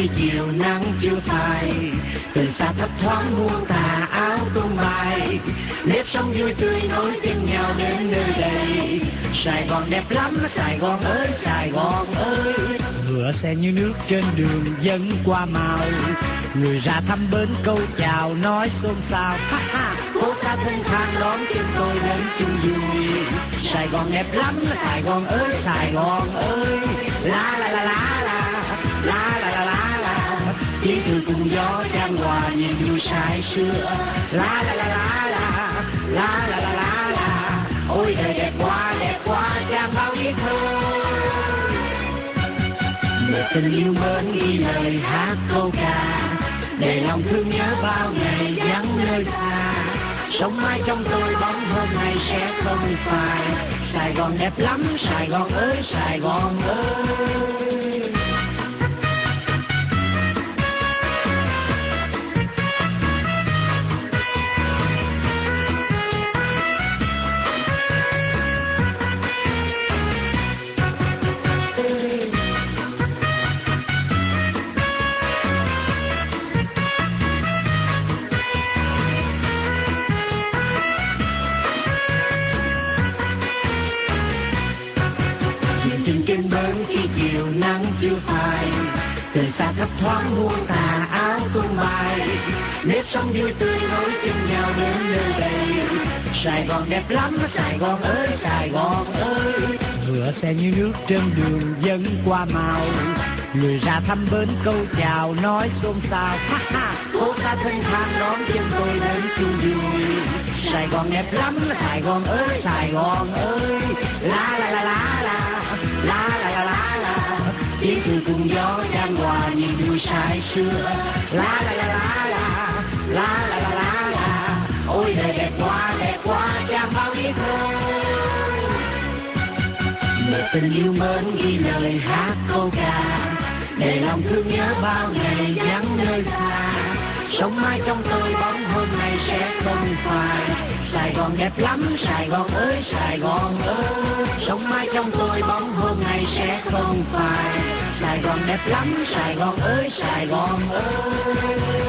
khi chiều nắng chưa phai, từ xa thấp thoáng muôn tà áo tung bay, nếp sống vui tươi nối tiếp nhau đến nơi đây. Sài Gòn đẹp lắm, Sài Gòn ơi, Sài Gòn ơi. Ngựa xe như nước trên đường dẫn qua màu, người ra thăm bến câu chào nói xôn xao. Phố xa thân thang đón chúng tôi đến chung vui. Sài Gòn đẹp lắm, Sài Gòn ơi, Sài Gòn ơi. La la la la la, la la la la la. Tiếng cười cùng gió chan hòa niềm vui say sưa. La la la la la, la la la la la. Ôi đời đẹp quá, chẳng bao biết thôi. Để tình yêu mến ghi lời hát câu ca, để lòng thương nhớ bao ngày vắng nơi xa. Sống mãi trong tôi bóng hôm nay sẽ không phai. Sài Gòn đẹp lắm, Sài Gòn ơi, Sài Gòn ơi. Trên kênh bến khi chiều nắng chưa phai, từ xa thấp thoáng muôn tà áo tung bay, nếp sống vui tươi nối tiếp nhau đến nơi đây. Sài Gòn đẹp lắm, Sài Gòn ơi, Sài Gòn ơi. Ngựa xe như nước trên đường dẫn qua màu, người ra thăm bến câu chào nói xôn xao. Phố xa thân thang đón chân tôi đến chung vui. Sài Gòn đẹp lắm, Sài Gòn ơi, Sài Gòn ơi. La la la la la, la la la la la. Tiếng cười cùng gió chan hòa niềm vui say sưa. La la la la la, la la la la la. Ôi đời đẹp quá, chẳng bao biết thôi. Để tình yêu mến ghi lời hát câu ca, để lòng thương nhớ bao ngày vắng nơi xa. Sống mãi trong tôi bóng hôm nay sẽ không phai. Sài Gòn đẹp lắm, Sài Gòn ơi, Sài Gòn ơi. Sống mãi trong tôi bóng hôm nay sẽ không phai. Sài Gòn đẹp lắm, Sài Gòn ơi, Sài Gòn ơi.